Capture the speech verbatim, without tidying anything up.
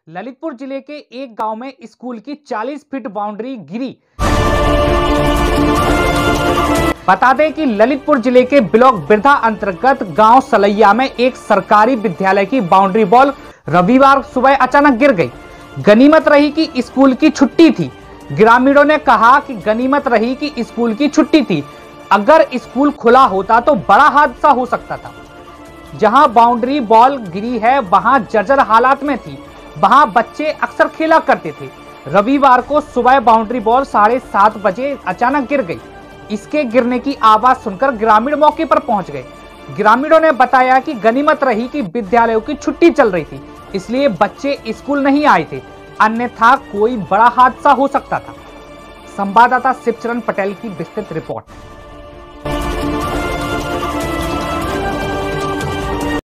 ललितपुर जिले के एक गांव में स्कूल की चालीस फीट बाउंड्री गिरी। बता दें कि ललितपुर जिले के ब्लॉक बिरधा अंतर्गत गांव सलैया में एक सरकारी विद्यालय की बाउंड्री बॉल रविवार सुबह अचानक गिर गई। गनीमत रही कि स्कूल की छुट्टी थी। ग्रामीणों ने कहा कि गनीमत रही कि स्कूल की छुट्टी थी। अगर स्कूल खुला होता तो बड़ा हादसा हो सकता था। जहां बाउंड्री बॉल गिरी है वहां जर्जर हालात में थी। वहां बच्चे अक्सर खेला करते थे। रविवार को सुबह बाउंड्री बॉल साढ़े सात बजे अचानक गिर गई। इसके गिरने की आवाज सुनकर ग्रामीण मौके पर पहुंच गए। ग्रामीणों ने बताया कि गनीमत रही कि विद्यालयों की छुट्टी चल रही थी, इसलिए बच्चे स्कूल नहीं आए थे, अन्यथा कोई बड़ा हादसा हो सकता था। संवाददाता शिवचरण पटेल की विस्तृत रिपोर्ट।